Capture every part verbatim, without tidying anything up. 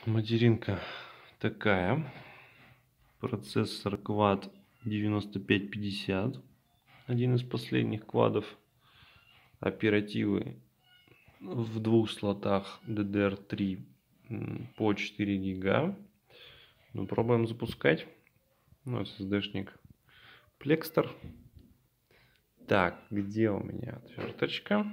Материнка такая. Процессор Quad девяносто пять пятьдесят. Один из последних квадов. Оперативы в двух слотах ди ди ар три по четыре гига. Ну, пробуем запускать. Ну, эс эс ди-шник Plextor. Так, где у меня отверточка?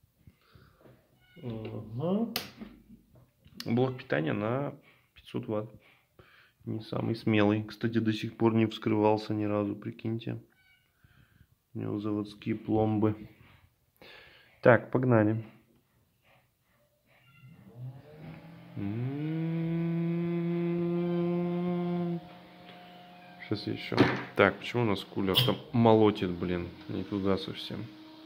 Угу. Блок питания на пятьсот ватт. Не самый смелый. Кстати, до сих пор не вскрывался ни разу, прикиньте. У него заводские пломбы. Так, погнали. Сейчас еще. Так, почему у нас кулер там молотит, блин? Не туда совсем.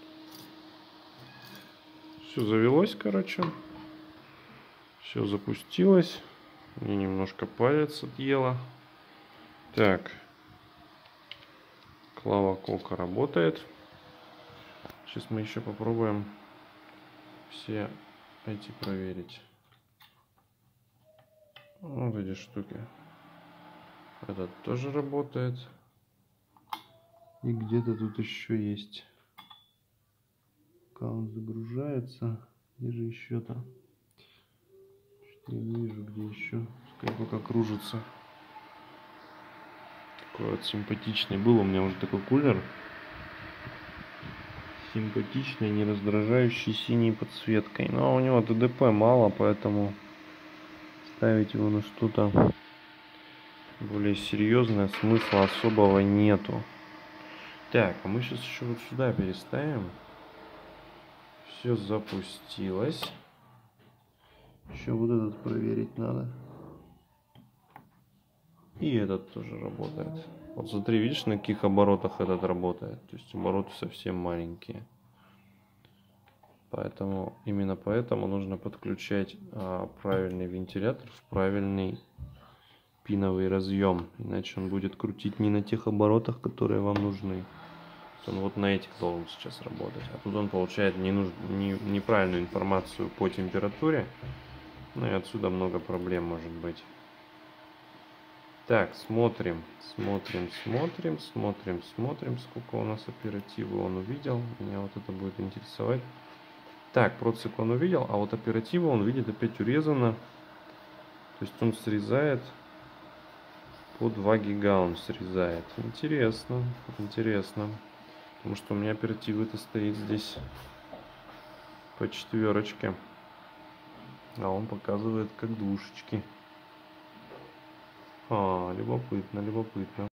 Все завелось, короче. Все запустилось. Мне немножко палец отъело. Так. Клава Кока работает. Сейчас мы еще попробуем все эти проверить. Вот эти штуки. Этот тоже работает. И где-то тут еще есть. Аккаунт загружается. Где же еще-то? Я не вижу, где еще. Пускай пока кружится. Такой вот симпатичный был. У меня уже такой кулер. Симпатичный, не раздражающий, синей подсветкой. Но у него тэ дэ пэ мало, поэтому ставить его на что-то более серьезное смысла особого нету. Так, а мы сейчас еще вот сюда переставим. Все запустилось. Еще вот этот проверить надо. И этот тоже работает. Вот смотри, видишь, на каких оборотах этот работает. То есть обороты совсем маленькие. Поэтому, именно поэтому нужно подключать а, правильный вентилятор в правильный пиновый разъем. Иначе он будет крутить не на тех оборотах, которые вам нужны. Он вот на этих должен сейчас работать. А тут он получает не нуж... не... неправильную информацию по температуре. Ну и отсюда много проблем может быть. Так, смотрим, смотрим, смотрим, смотрим, смотрим, сколько у нас оперативы он увидел. Меня вот это будет интересовать. Так, процик он увидел, а вот оперативу он видит опять урезано. То есть он срезает по два гига он срезает. Интересно, интересно. Потому что у меня оперативы-то стоит здесь по четверочке. А он показывает как двушечки. А, любопытно, любопытно.